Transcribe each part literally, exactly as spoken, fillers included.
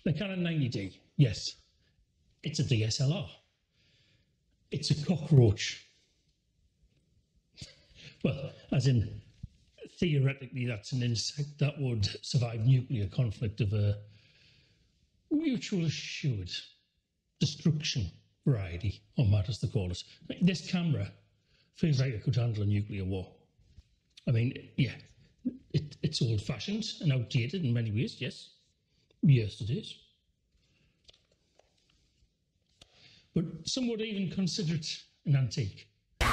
The Canon ninety D, yes, it's a D S L R. It's a cockroach. Well, as in, theoretically, that's an insect that would survive nuclear conflict of a mutual assured destruction variety, or matters to call it. This camera feels like it could handle a nuclear war. I mean, yeah, it, it's old-fashioned and outdated in many ways, yes. Yes, it is. But some would even consider it an antique.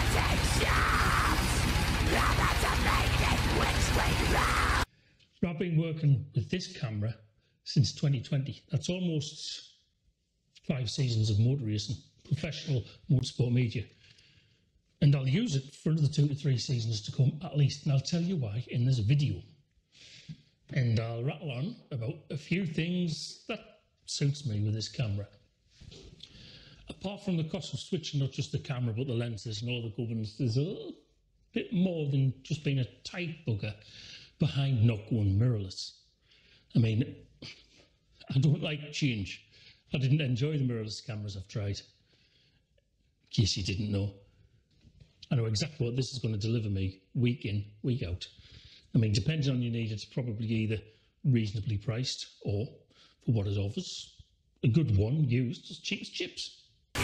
I've been working with this camera since twenty twenty. That's almost five seasons of motor racing, professional motorsport media. And I'll use it for another two to three seasons to come at least. And I'll tell you why in this video. And I'll rattle on about a few things that suits me with this camera. Apart from the cost of switching not just the camera but the lenses and all the governance, there's a little bit more than just being a tight bugger behind not going mirrorless. I mean, I don't like change. I didn't enjoy the mirrorless cameras I've tried. In case you didn't know. I know exactly what this is going to deliver me week in, week out. I mean, depending on your need, it's probably either reasonably priced or, for what it offers, a good one used as cheap as chips.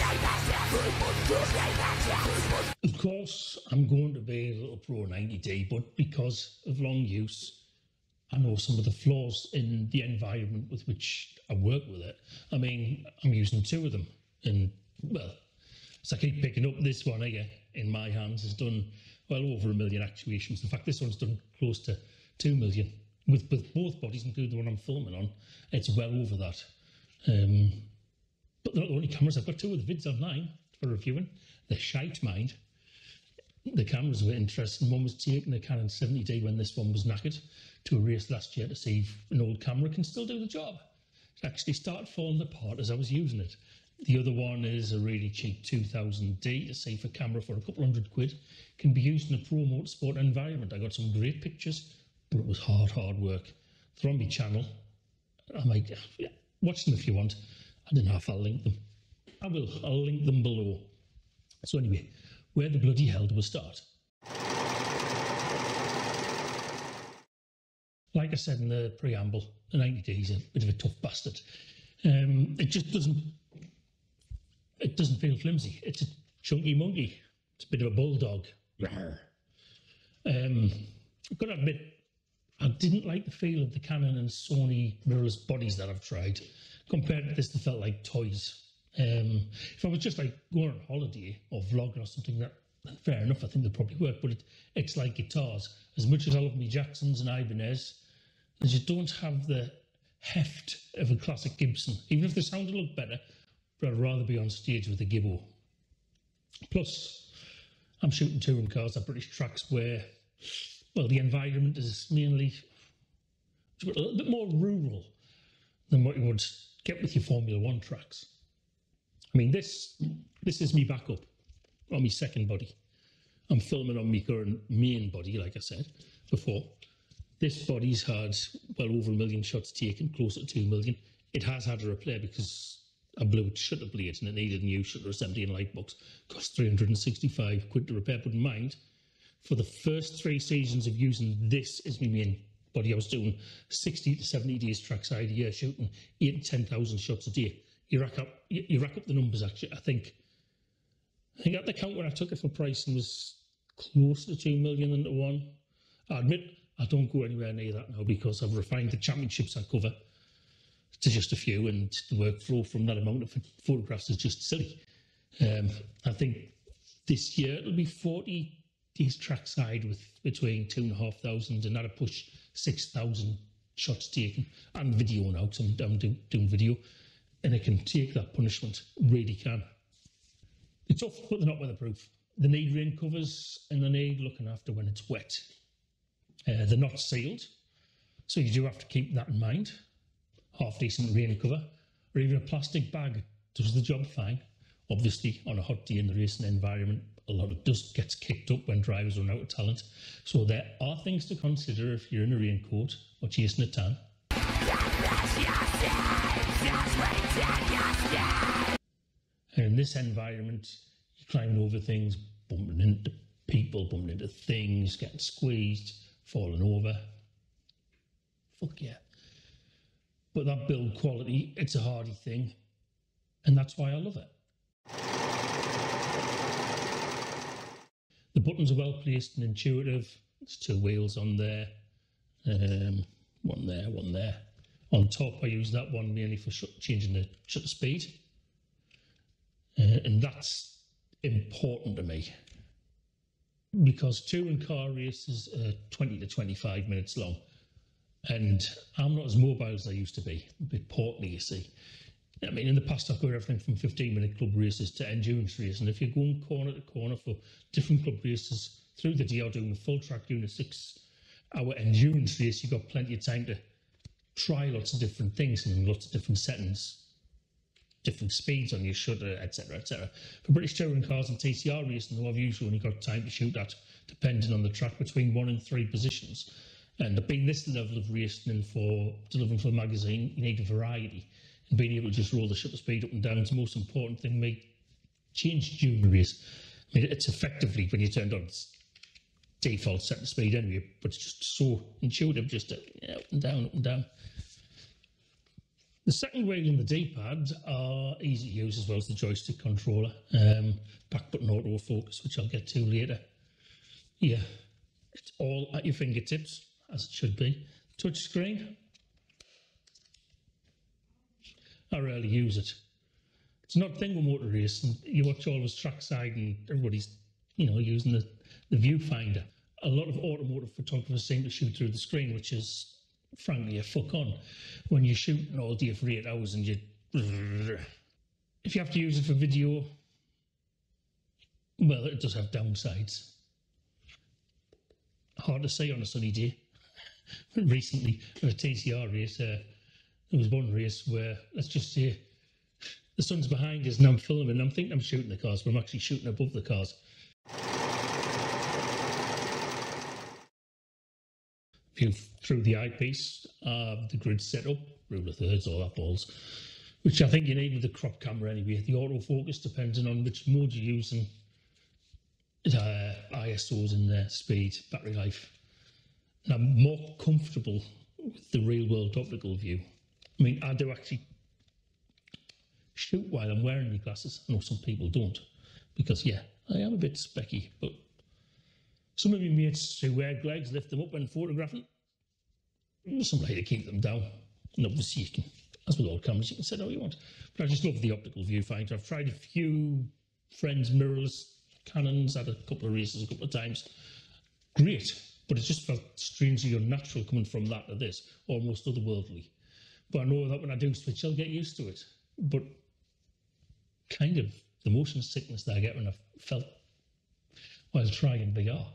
Of course, I'm going to be a little pro ninety D, but because of long use, I know some of the flaws in the environment with which I work with it. I mean, I'm using two of them, and, well, so I keep picking up this one here in my hands has done well over a million actuations. In fact, this one's done close to two million. With, with both bodies, including the one I'm filming on, it's well over that. Um, but they're not the only cameras. I've got two of the vids online for reviewing. They're shite, mind. The cameras were interesting. One was taking a Canon seventy D when this one was knackered to a race last year to see if an old camera can still do the job. It actually started falling apart as I was using it. The other one is a really cheap two thousand D to see if a camera for a couple hundred quid can be used in a pro motorsport environment. I got some great pictures, but it was hard, hard work. They're on my channel. I might yeah, watch them if you want. I don't know if I'll link them. I will. I'll link them below. So anyway, where the bloody hell do we start? Like I said in the preamble, the ninety D is a bit of a tough bastard. Um, it just doesn't. It doesn't feel flimsy. It's a chunky monkey. It's a bit of a bulldog. Um, I've got to admit, I didn't like the feel of the Canon and Sony mirrorless bodies that I've tried. Compared to this, they felt like toys. Um, if I was just like going on holiday or vlogging or something, that fair enough, I think they'd probably work. But it, it's like guitars. As much as I love me Jacksons and Ibanez, they just don't have the heft of a classic Gibson. Even if they sound a little better, but I'd rather be on stage with a Gibbo. Plus, I'm shooting touring cars at British tracks where, well, the environment is mainly a little bit more rural than what you would get with your Formula One tracks. I mean, this this is me backup on my second body. I'm filming on my current main body, like I said before. This body's had well over a million shots taken, closer to two million. It has had a repair because I blew its shutter blade and it needed a new shutter assembly and light box. Cost three hundred sixty-five quid to repair. But in mind, for the first three seasons of using this as my main body, I was doing sixty to seventy days trackside a year, shooting eight to ten thousand shots a day. You rack up, you, you rack up the numbers. Actually, I think, I think at the count where I took it for pricing was close to two million into one. I admit I don't go anywhere near that now because I've refined the championships I cover to just a few, and the workflow from that amount of photographs is just silly. Um, I think this year it'll be forty days trackside with between two and a half thousand, and that'll push six thousand shots taken and video now. Because I'm, I'm do, doing video, and it can take that punishment. Really can. It's tough, but they're not weatherproof. They need rain covers and they need looking after when it's wet. Uh, they're not sealed, so you do have to keep that in mind. Half decent rain cover, or even a plastic bag does the job fine. Obviously, on a hot day in the racing environment, a lot of dust gets kicked up when drivers run out of talent. So there are things to consider if you're in a raincoat or chasing a tan. And in this environment, you're climbing over things, bumping into people, bumping into things, getting squeezed, falling over. Fuck yeah. But that build quality, it's a hardy thing. And that's why I love it. The buttons are well placed and intuitive. There's two wheels on there. Um, one there, one there. On top, I use that one mainly for sh changing the shutter speed. Uh, and that's important to me. Because touring car races are twenty to twenty-five minutes long. And I'm not as mobile as I used to be. I'm a bit portly, you see. I mean, in the past, I've got everything from fifteen minute club races to endurance races. And if you're going corner to corner for different club races through the day or doing a full track, doing a six hour endurance race, you've got plenty of time to try lots of different things and lots of different settings, different speeds on your shutter, et cetera, et cetera. For British touring cars and T C R racing, though, I've usually only got time to shoot at, depending on the track, between one and three positions. And being this level of racing and for delivering for the magazine, you need a variety. And being able to just roll the shutter speed up and down is the most important thing. May change during the race. I mean, it's effectively, when you turned on, it's default setting speed anyway, but it's just so intuitive, just to, you know, up and down, up and down. The second wheel and the D-pad are easy to use, as well as the joystick controller. Um, back button autofocus, which I'll get to later. Yeah, it's all at your fingertips, as it should be. Touch screen. I rarely use it. It's not a thing with motor racing. You watch all this trackside and everybody's, you know, using the, the viewfinder. A lot of automotive photographers seem to shoot through the screen, which is, frankly, a fuck on. When you're shooting all day for eight hours and you... If you have to use it for video, well, it does have downsides. Hard to say on a sunny day. Recently, at a T C R race, uh, there was one race where, let's just say, the sun's behind us and I'm filming and I'm thinking I'm shooting the cars, but I'm actually shooting above the cars. View through the eyepiece, uh, the grid setup, rule of thirds, all that balls, which I think you need with the crop camera anyway. The autofocus, depending on which mode you're using, uh, I S Os in there, speed, battery life. And I'm more comfortable with the real world optical view. I mean, I do actually shoot while I'm wearing my glasses. I know some people don't, because yeah, I am a bit specky, but some of my mates who wear Glegs lift them up when photographing. There's some way to keep them down. And obviously you can, as with all cameras, you can set how you want. But I just love the optical viewfinder. I've tried a few friends' mirrorless Canons, had a couple of races a couple of times. Great, but it just felt strangely unnatural coming from that to this, almost otherworldly. But I know that when I do switch, I'll get used to it. But kind of the motion sickness that I get when I've felt while trying V R.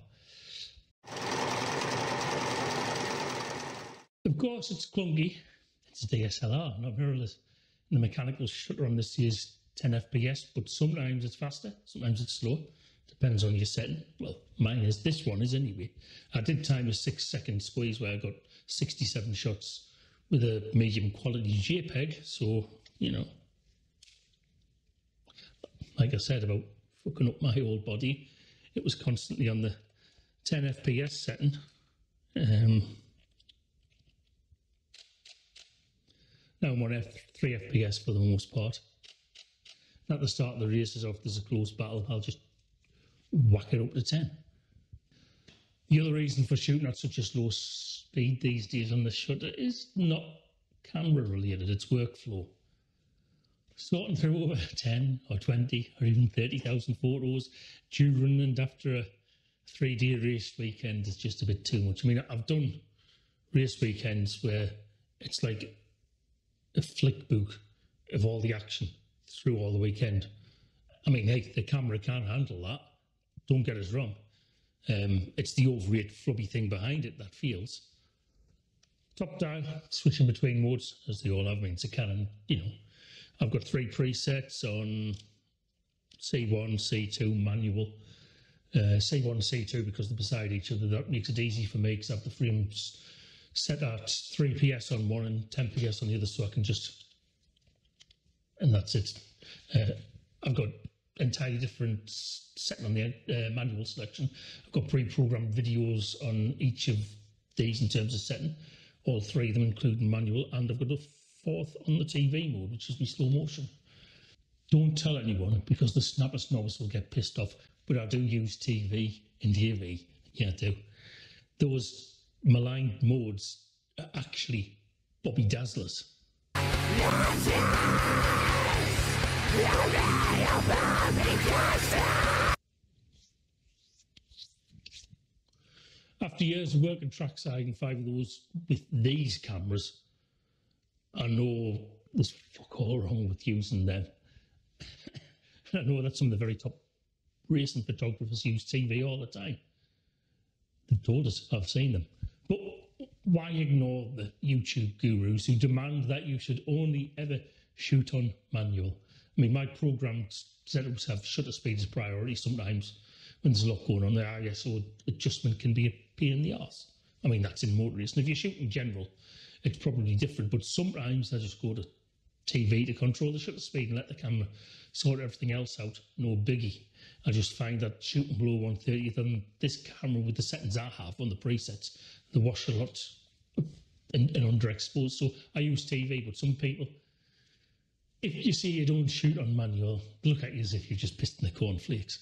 Of course, it's clunky. It's a D S L R, not mirrorless. And the mechanical shutter on this is ten F P S, but sometimes it's faster, sometimes it's slow. Depends on your setting. Well, mine is, this one is anyway. I did time a six second squeeze where I got sixty-seven shots with a medium quality JPEG, so, you know, like I said about fucking up my whole body, it was constantly on the ten F P S setting. Um, now I'm on F three F P S for the most part. And at the start of the races, if there's a close battle, I'll just whack it up to ten. The other reason for shooting at such a slow speed these days on the shutter is not camera related, it's workflow. Sorting through over ten or twenty or even thirty thousand photos during and after a three day race weekend is just a bit too much. I mean, I've done race weekends where it's like a flick book of all the action through all the weekend. I mean, hey, the camera can't handle that. Don't get us wrong. Um, it's the overrated flubby thing behind it that feels. Top dial, switching between modes, as they all have. I mean, it's a Canon, you know. I've got three presets on C one, C two, manual. Uh, C one, C two because they're beside each other. That makes it easy for me because I have the frames set at three P S on one and ten P S on the other, so I can just and that's it. Uh, I've got entirely different setting on the uh, manual selection. I've got pre-programmed videos on each of these in terms of setting, all three of them including manual, and I've got a fourth on the T V mode, which is my slow motion. Don't tell anyone because the snappers novice will get pissed off, but I do use T V and A V. Yeah, I do. Those maligned modes are actually Bobby Dazzlers. After years of working trackside and five of those with these cameras, I know there's fuck all wrong with using them. I know that some of the very top racing photographers use T V all the time. They've told us, I've seen them. But why ignore the YouTube gurus who demand that you should only ever shoot on manual? I mean, my programmed setups have shutter speed as priority sometimes when there's a lot going on. The I S O adjustment can be a pain in the arse. I mean, that's in motor racing. If you're shooting in general, it's probably different, but sometimes I just go to T V to control the shutter speed and let the camera sort everything else out. No biggie. I just find that shooting below one thirtieth on this camera with the settings I have on the presets, the wash a lot and, and underexposed. So I use T V, but some people, if you see you don't shoot on manual, look at you as if you've just pissed in the cornflakes.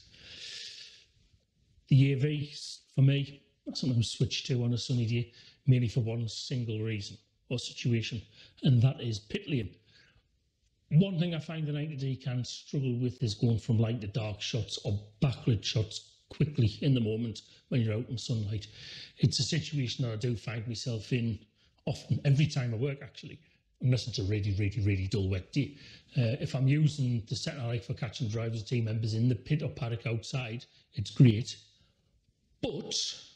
The A V, for me, I sometimes switch to on a sunny day, mainly for one single reason or situation, and that is pit lane. One thing I find the ninety D can struggle with is going from light to dark shots or backlit shots quickly in the moment when you're out in sunlight. It's a situation that I do find myself in often, every time I work actually, unless it's a really, really, really dull wet day. Uh, if I'm using the setting I like for catching drivers, team members in the pit or paddock outside, it's great. But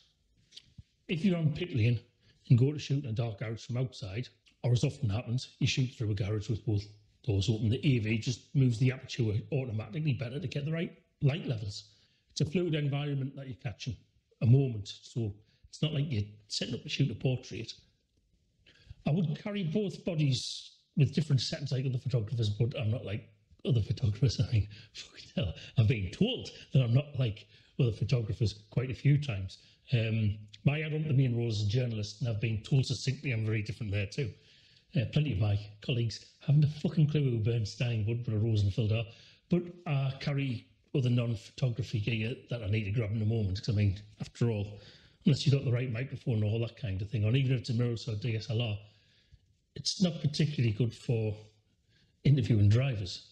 if you're on pit lane and go to shoot in a dark garage from outside, or as often happens, you shoot through a garage with both doors open, the A V just moves the aperture automatically better to get the right light levels. It's a fluid environment that you're catching, a moment, so it's not like you're setting up to shoot a portrait. I would carry both bodies with different settings like other photographers, but I'm not like other photographers. I mean, fucking hell, I've been told that I'm not like other photographers quite a few times. Um, my head on the main role as a journalist, and I've been told succinctly I'm very different there too. Uh, plenty of my colleagues haven't a fucking clue who Bernstein, Woodborough, Rosenfeld are, but I carry other non-photography gear that I need to grab in a moment, because I mean, after all, unless you've got the right microphone or all that kind of thing, or even if it's a mirrorless or D S L R, it's not particularly good for interviewing drivers.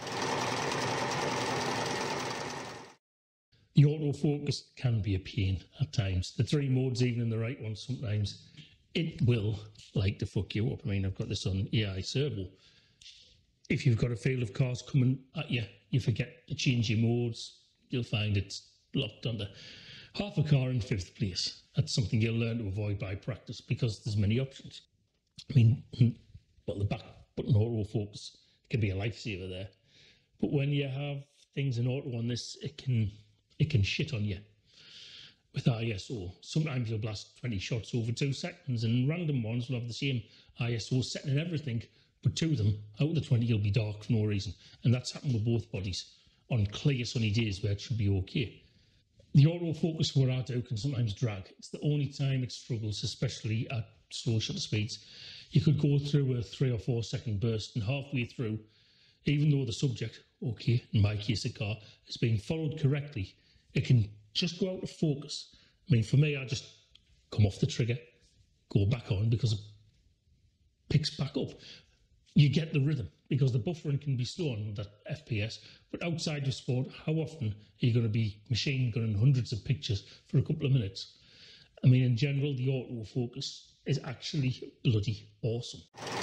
The autofocus can be a pain at times. The three modes, even in the right one, sometimes it will like to fuck you up. I mean, I've got this on A I Servo. If you've got a field of cars coming at you, you forget to change your modes, you'll find it's locked under half a car in fifth place. That's something you'll learn to avoid by practice because there's many options. I mean, well, the back button autofocus can be a lifesaver there. But when you have things in auto on this, it can it can shit on you. With I S O, sometimes you'll blast twenty shots over two seconds, and random ones will have the same I S O setting and everything, but two of them out of the twenty will be dark for no reason. And that's happened with both bodies on clear sunny days where it should be okay. The autofocus for what I do can sometimes drag. It's the only time it struggles, especially at slow shutter speeds. You could go through a three or four second burst, and halfway through, even though the subject, okay, in my case a car, is being followed correctly, it can just go out of focus. I mean, for me, I just come off the trigger, go back on because it picks back up. You get the rhythm because the buffering can be slow on that F P S, but outside of sport, how often are you going to be machine gunning hundreds of pictures for a couple of minutes? I mean, in general, the autofocus is actually bloody awesome.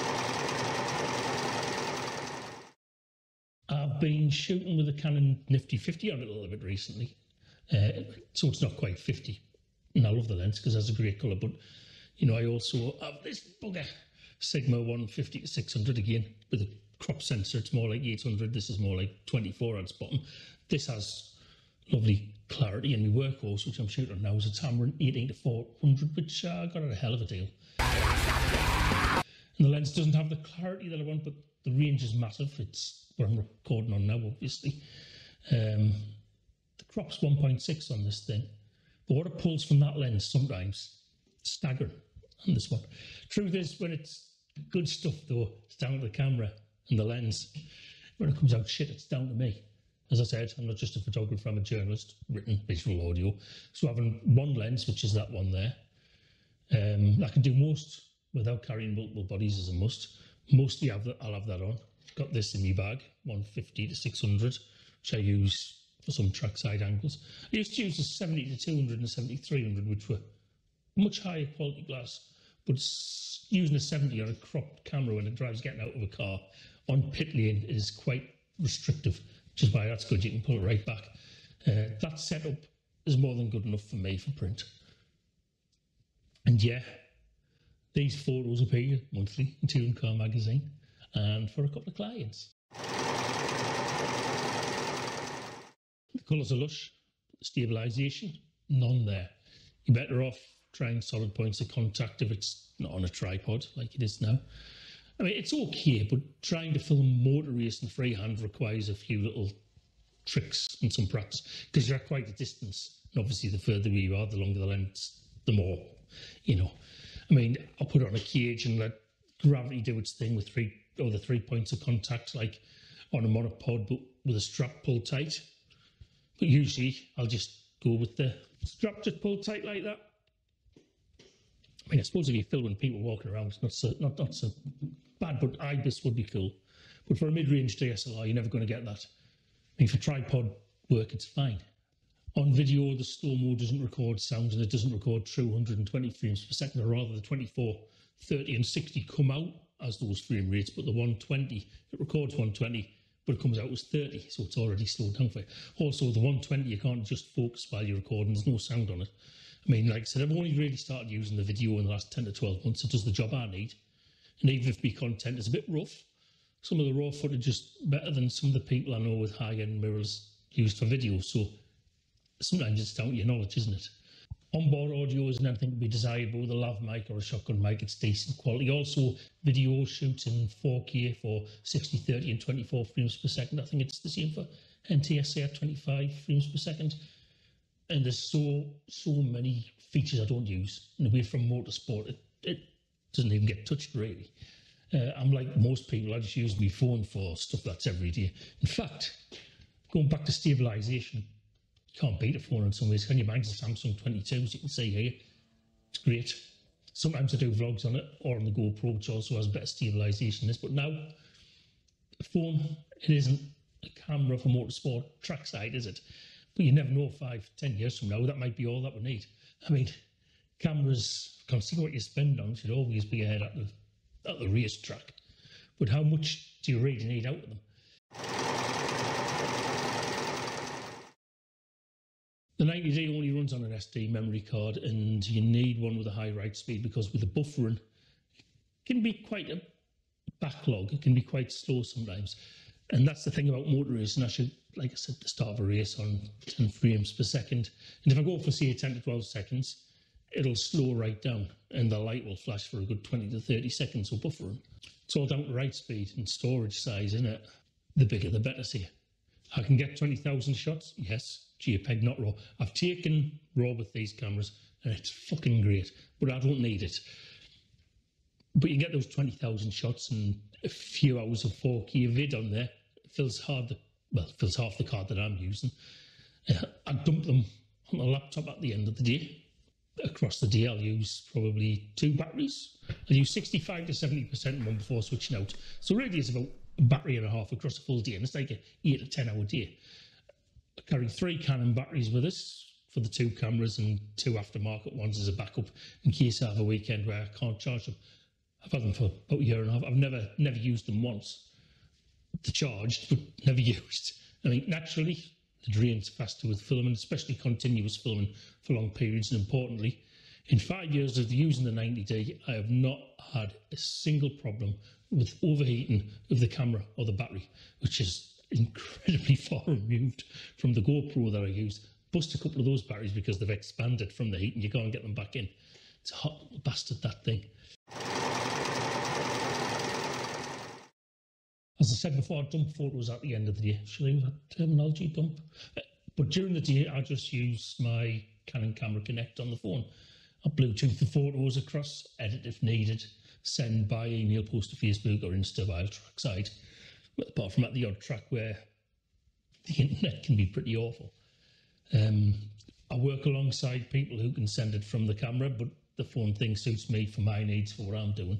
I've been shooting with a Canon Nifty fifty on it a little bit recently. Uh, so it's not quite fifty, and I love the lens because it has a great colour, but you know, I also have this bugger Sigma one fifty to six hundred again with a crop sensor. It's more like eight hundred, this is more like twenty-four on its bottom. This has lovely clarity, and my workhorse, which I'm shooting now, is a Tamron eighteen to four hundred, which I uh, got at a hell of a deal. And the lens doesn't have the clarity that I want, but the range is massive. It's what I'm recording on now, obviously. Um, the crop's one point six on this thing, but what it pulls from that lens sometimes, staggering on this one. Truth is, when it's good stuff though, it's down to the camera and the lens. When it comes out shit, it's down to me. As I said, I'm not just a photographer, I'm a journalist, written, visual, audio. So having one lens, which is that one there, um, I can do most without carrying multiple bodies as a must. Mostly I'll have that on. Got this in my bag, one fifty to six hundred, which I use for some trackside angles. I used to use the seventy to two hundred and the seventy to three hundred, which were much higher quality glass, but using a seventy on a cropped camera when it drives getting out of a car on pit lane is quite restrictive, which is why that's good, you can pull it right back. Uh, that setup is more than good enough for me for print. And yeah, these photos appear monthly in Touring Car magazine and for a couple of clients. The colours are lush, stabilisation, none there. You're better off trying solid points of contact if it's not on a tripod like it is now. I mean, it's okay, but trying to film motor race and freehand requires a few little tricks and some practice, because you're at quite a distance. And obviously, the further you are, the longer the lens, the more, you know. I mean, I'll put it on a cage and let gravity do its thing with three or the three points of contact, like on a monopod, but with a strap pulled tight. But usually, I'll just go with the strap just pulled tight like that. I mean, I suppose if you're filming people walking around, it's not so, not, not so bad, but IBIS would be cool. But for a mid-range D S L R, you're never going to get that. I mean, for tripod work, it's fine. On video, the slow-mo doesn't record sounds and it doesn't record true one hundred twenty frames per second, or rather the twenty-four, thirty and sixty come out as those frame rates, but the one twenty, it records one twenty, but it comes out as thirty, so it's already slowed down for you. Also, the one twenty, you can't just focus while you're recording, there's no sound on it. I mean, like I said, I've only really started using the video in the last ten to twelve months. It does the job I need. And even if my content is a bit rough, some of the raw footage is better than some of the people I know with high-end mirrors used for video. So sometimes it's down to your knowledge, isn't it? Onboard audio isn't anything to be desired, but with a lav mic or a shotgun mic, it's decent quality. Also, video shoots in four K for sixty, thirty and twenty-four frames per second. I think it's the same for N T S A at twenty-five frames per second. And there's so, so many features I don't use. And away from motorsport, it, it doesn't even get touched, really. Uh, I'm like most people, I just use my phone for stuff that's every day. In fact, going back to stabilisation, you can't beat a phone in some ways, can you? Mine's a Samsung twenty-two, as you can see here. It's great. Sometimes I do vlogs on it, or on the GoPro, which also has better stabilisation than this. But now, a phone, it isn't a camera for motorsport trackside, is it? But you never know, five, ten years from now, that might be all that we need. I mean, cameras, considering what you spend on, should always be ahead at the, at the racetrack. But how much do you really need out of them? The ninety D only runs on an S D memory card, and you need one with a high write speed, because with the buffering, it can be quite a backlog. It can be quite slow sometimes. And that's the thing about motor racing. I should, like I said, the start of a race on ten frames per second. And if I go for, say, ten to twelve seconds, it'll slow right down and the light will flash for a good twenty to thirty seconds of buffering. It's all down to write speed and storage size, isn't it? The bigger, the better, see. I can get twenty thousand shots, yes, JPEG, not RAW. I've taken RAW with these cameras and it's fucking great, but I don't need it. But you get those twenty thousand shots and a few hours of four K vid on there. It fills hard, the, well, it fills half the card that I'm using. Uh, I dump them on the laptop at the end of the day. Across the day, I'll use probably two batteries. I'll use sixty-five to seventy percent one before switching out. So really it's about a battery and a half across a full day, and it's like an eight to ten hour day. I carry three Canon batteries with us for the two cameras and two aftermarket ones as a backup in case I have a weekend where I can't charge them. I've had them for about a year and a half. I've never never used them once. They're charged, but never used. I mean, naturally, the drain's faster with filming, especially continuous filming for long periods. And importantly, in five years of using the ninety D, I have not had a single problem with overheating of the camera or the battery, which is incredibly far removed from the GoPro that I use. Bust a couple of those batteries because they've expanded from the heat and you can't get them back in. It's a hot bastard, that thing. As I said before, I dump photos at the end of the day. Shall I use that terminology, dump? Uh, but during the day, I just use my Canon Camera Connect on the phone. I Bluetooth the photos across, edit if needed, send by email, post to Facebook or Insta via trackside. But apart from at the odd track where the internet can be pretty awful. Um, I work alongside people who can send it from the camera, but the phone thing suits me for my needs, for what I'm doing.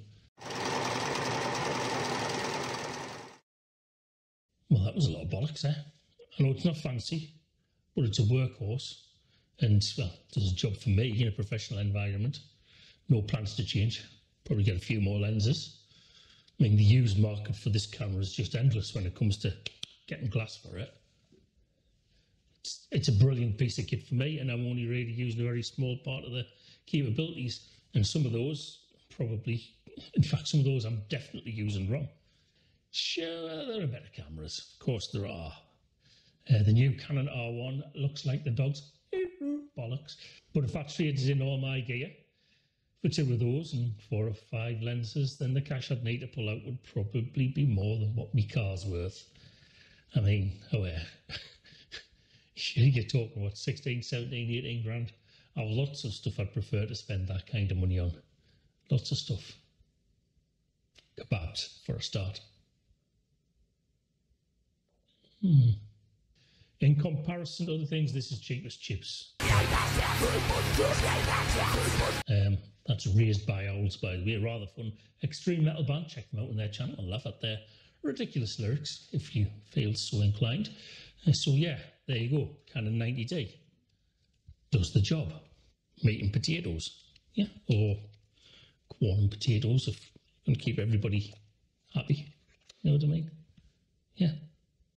Well, that was a lot of bollocks, eh? I know it's not fancy, but it's a workhorse. And, well, it does a job for me in a professional environment. No plans to change. Probably get a few more lenses. I mean, the used market for this camera is just endless when it comes to getting glass for it. It's, it's a brilliant piece of kit for me, and I'm only really using a very small part of the capabilities. And some of those, probably, in fact, some of those I'm definitely using wrong. Sure, there are better cameras. Of course there are. Uh, the new Canon R one looks like the dog's bollocks. But if that trades in all my gear for two of those and four or five lenses, then the cash I'd need to pull out would probably be more than what my car's worth. I mean, oh yeah. You're talking, what, sixteen, seventeen, eighteen grand? I have lots of stuff I'd prefer to spend that kind of money on. Lots of stuff. Kebabs, for a start. Hmm. In comparison to other things, this is cheap as chips. Um, that's Raised by Owls, by the way, a rather fun extreme metal band. Check them out on their channel and laugh at their ridiculous lyrics if you feel so inclined. Uh, so yeah, there you go, Canon ninety D. Does the job. Meat and potatoes, yeah, or corn and potatoes if you can keep everybody happy. You know what I mean?